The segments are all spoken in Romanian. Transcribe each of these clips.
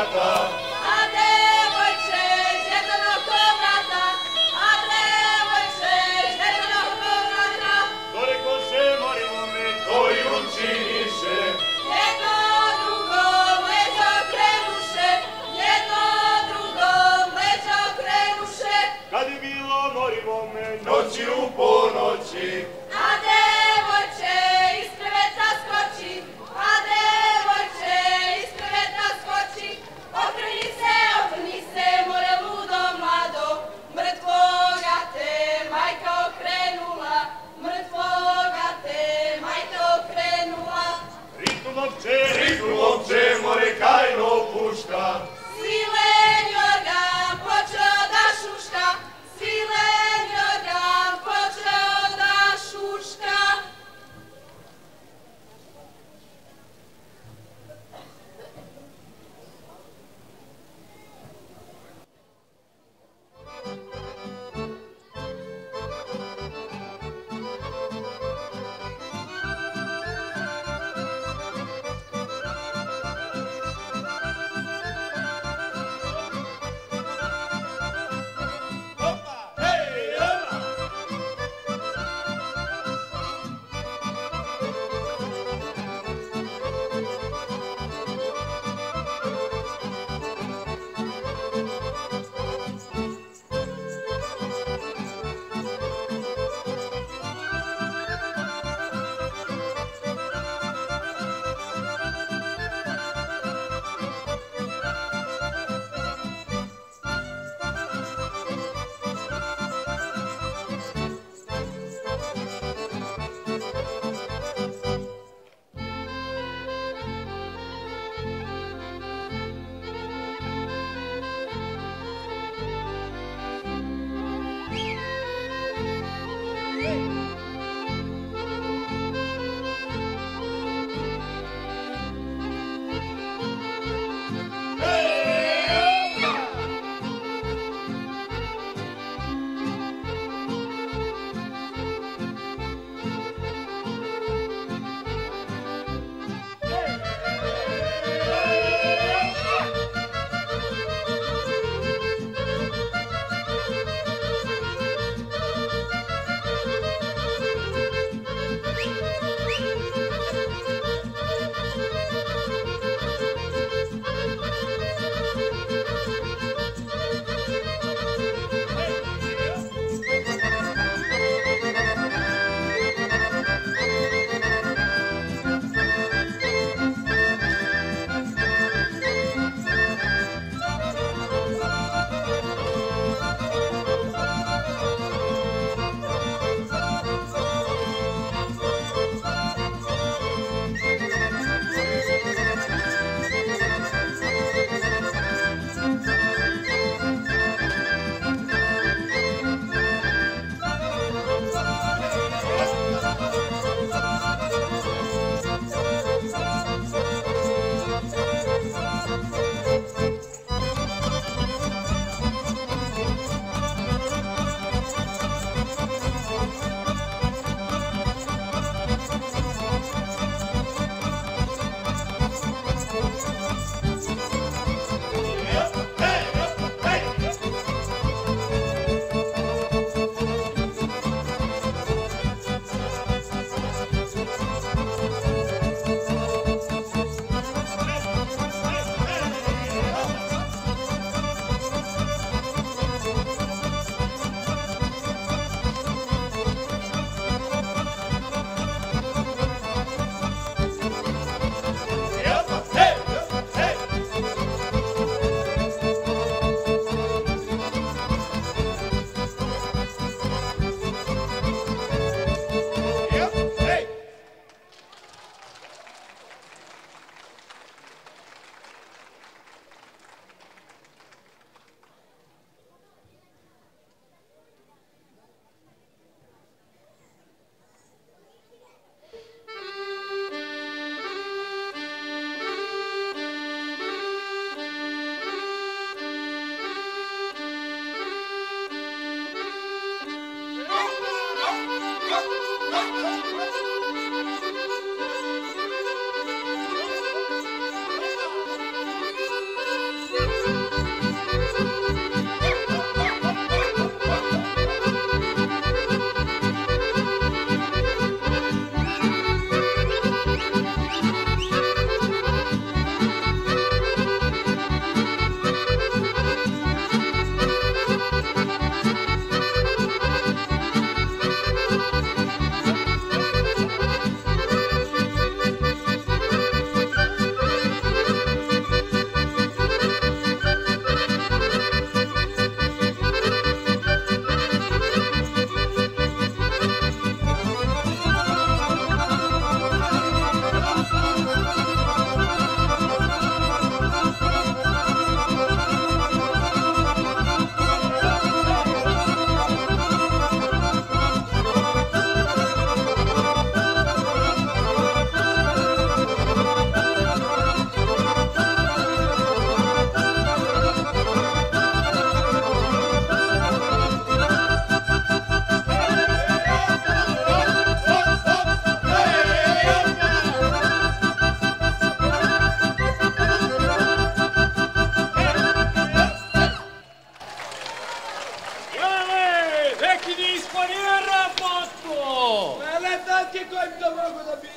vrata, a devojče, djedo na kovrata, a devojče, djedo na kovrata. to reko se morimo me, to i on činiše. Jedno drugom leđa okrenuše, jedno drugom leđa okrenuše. Kad je bilo morimo me, noći u ponoći, A devojče iz kreveta skoči, a devojče iz kreveta skoči. Okreni se, more ludo mlado, mrtvoga te majka okrenula, mrtvoga te majka okrenula. ritmu momče, more kajno puška. Svilen organ počeo da šuška, svilen organ počeo da šuška.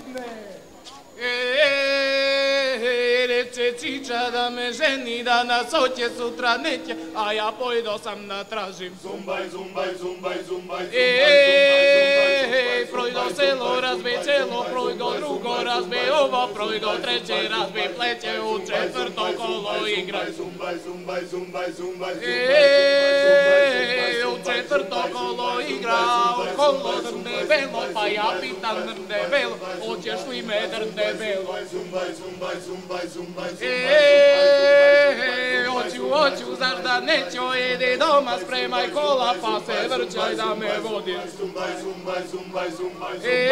Reče Čiča da me ženi danas hoće, sutra neće, a ja pojdo sam da tražim. Zumbaj, zumbaj, zumbaj, zumbaj, Projdo selo, razbe čelo, projdo drugo, razbe ovo, projdo treće, razbe pleće, u četvrto kolo igraj. Zumbaj, zumbaj, zumbaj, zumbaj, U četvrto kolo igra, kolo drne belo, pa ja pitam drne belo, hoćeš li me drne belo? zumbaj, zumbaj, zumbaj, zumbaj, Hoću, znaš da neću, idi doma, spremaj kola, pa se vrćaj da me vodiš. zumbaj, zumbaj, zumbaj, zumbaj,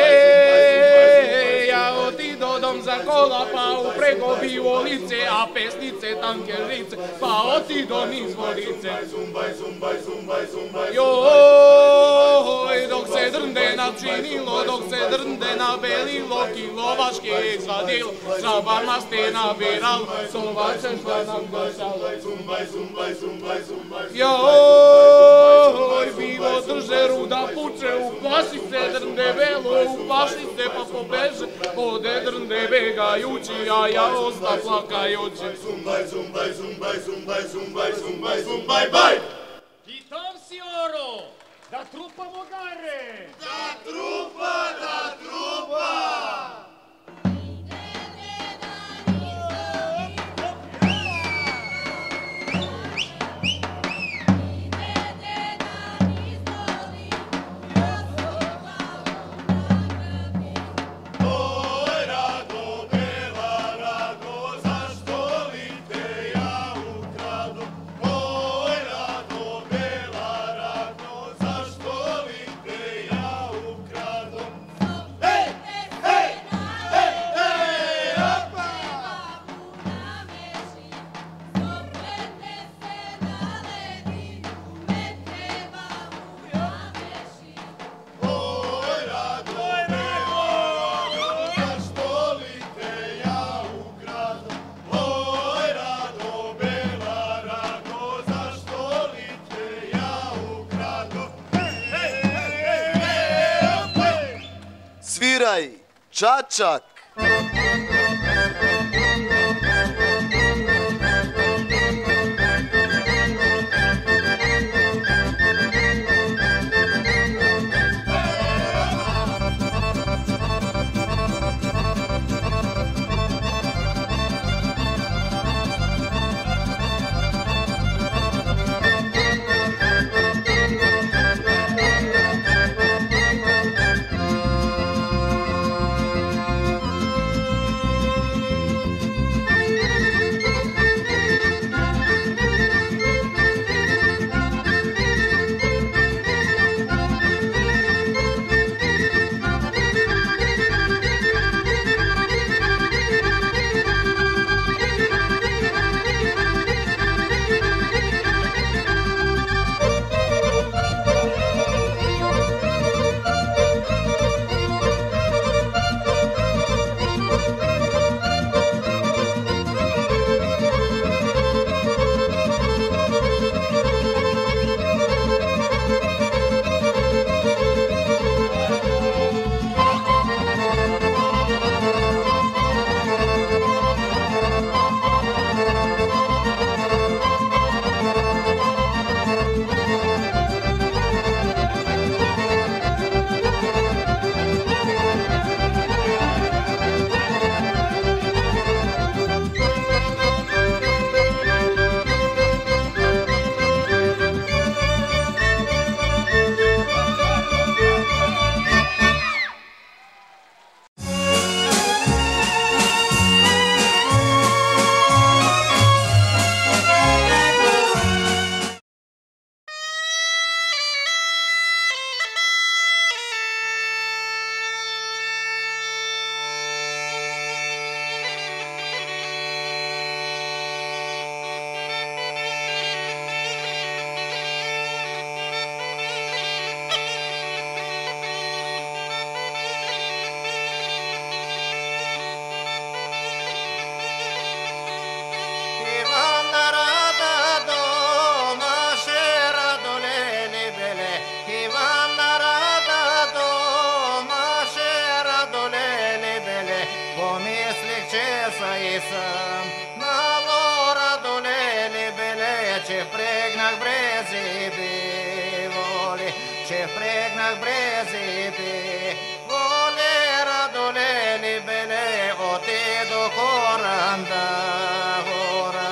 Ja otido dom za kola, pa upreko bivo lice, a pesnice tanke žice, pa otido niz vodice. zumbaj, zumbaj, zumbaj, zumbaj, Joj, dok se drnde načinilo, dok se drnde nabelilo, kilovaške izvadilo, žabama ste nabiralo, sovače šla nam došalo. zumbaj, zumbaj, zumbaj, zumbaj, Joj, bilo drže ruda puče, uplaši se drnde belo, uplaši se pa pobeže, ode drnde begajući, a ja osta plakajući. zumbaj, zumbaj, zumbaj, zumbaj, zumbaj, zumbaj, zumbaj, baj! Kitom si oro, da trupamo gare! Da trupa, da trupa! Sviraj, Čačak! ce să-i săm, na lora dolele bele, ce pregnah brezi bivoli, ce pregnah brezi bivoli, radolele bele, o te do coranda ora.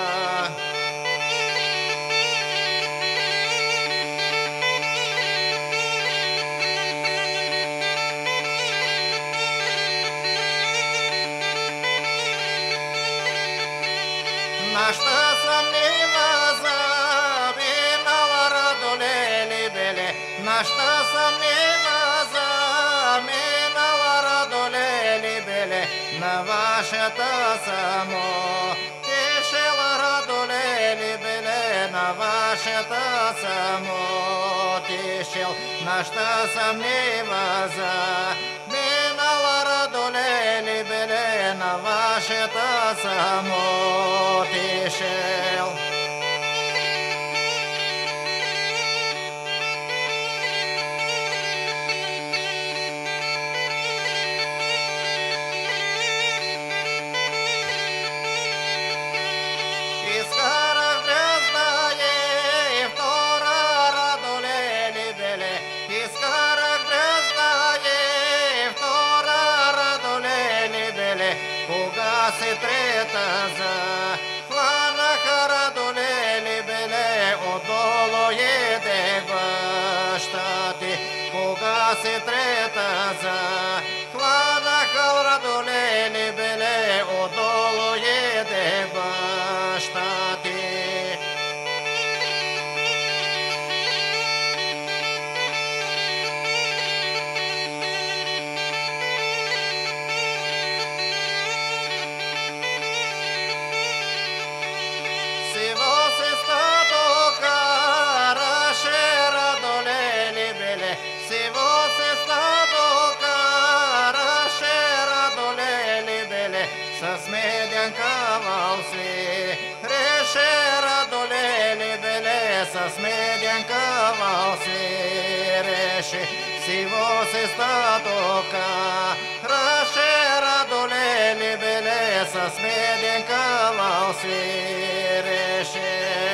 Naștă să-mi văză, bine la radolele bele, naștă să-mi văză, bine la radolele bele, navașă-tă să-mă, tișe la radolele bele, navașă-tă să-mă, tișe, naștă să-mi văză, bine la radolele bele, navașă-tă să-mă, Tishel. Iskarag brezdaye, vtora radolele bele, iskarag brezdaye, vtora radolele bele, kuga se tretază. Radolele bele, odolo je de baštati, koga se tretaza. Hvala kal radolele bele, odolo je de baštati. Să-smedea-n caval svi, reșe radolele bele, să-smedea-n caval svi, reșe, si vose stato ca, reșe radolele bele, să-smedea-n caval svi, reșe.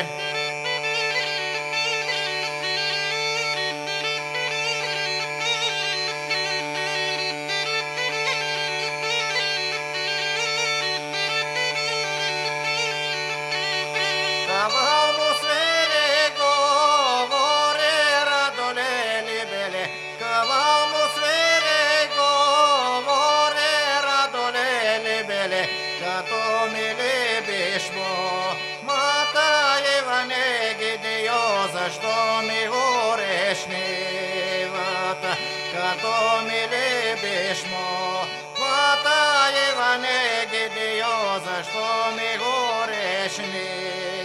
Что ми гореш нивата, като ми любиш мо, вата Иване Гидио, защо ми гореш нивата.